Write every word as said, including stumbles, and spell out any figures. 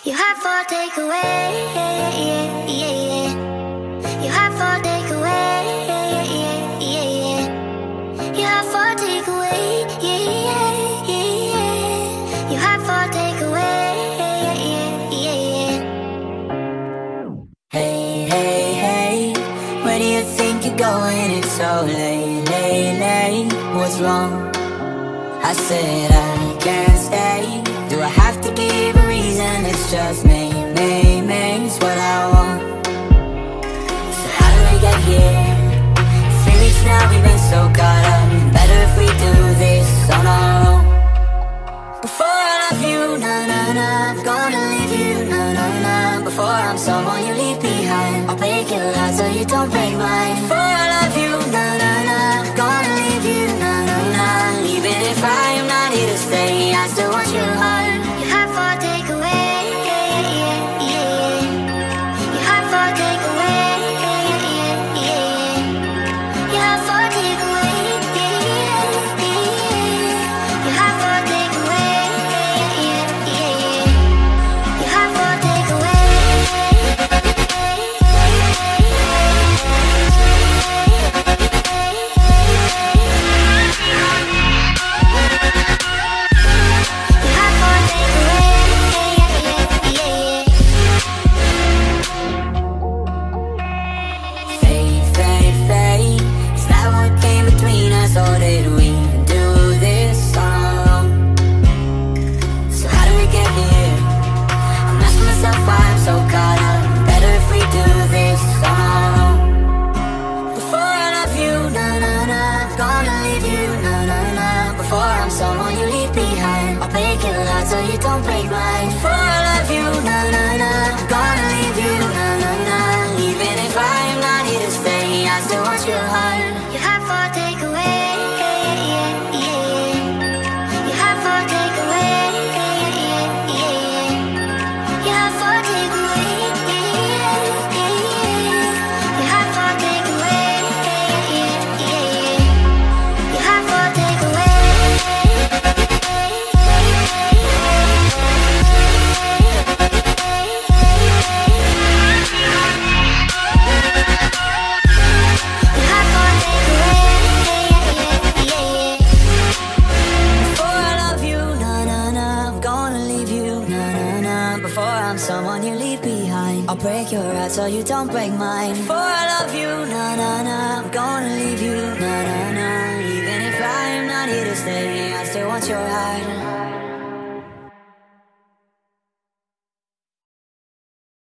You have for takeaway, yeah, yeah, yeah. You have for takeaway, yeah, yeah, yeah. You have for takeaway, yeah, yeah, yeah. You have for takeaway, yeah, yeah, yeah. Hey, hey, hey, where do you think you're going? It's so late, late, late. What's wrong? I said I can't stay. Do I have to give a reason? It's just me, me, me, it's what I want. So how do we get here? Three weeks now we've been so caught up. Better if we do this on our own. Before I love you, na na na, I'm gonna leave you, na na na. Before I'm someone you leave behind, I'll break your heart so you don't break mine. Before I love you, na na na, I'm gonna leave you, na na na. Even if I am not here to stay, I still want your heart. You have for takeaway, yeah, yeah, yeah. You have for takeaway, yeah, yeah, yeah. You have for takeaway, yeah, yeah, yeah. You have for takeaway, yeah, yeah, yeah. You have for takeaway. Fade, fade, fade. Is that what came between us, or did we do this on our own? So how do we get here? I'm asking myself why I'm so caught up. Better if we do this on our own. Before I love you, na na na, I'm gonna leave you, na na na. Before I'm someone you leave behind, I'll break your heart so you don't break mine. Before I love you, na na na, I'm gonna leave you, na na na. Even if I am not here to stay, I still want your heart. You have for takeaway, yeah, yeah, yeah. You have for takeaway, yeah, yeah, yeah. You have for takeaway, yeah, yeah, yeah. You have for takeaway, yeah, yeah, yeah. You have for takeaway. You have for takeaway, yeah, yeah, yeah. Before I love you, na na na, I'm gonna leave you, na na na. Before I'm someone you leave behind, I'll break your heart so you don't break mine. Before I love you, na na na, I'm gonna leave you, na na na. Even if I am not here to stay, I still want your heart.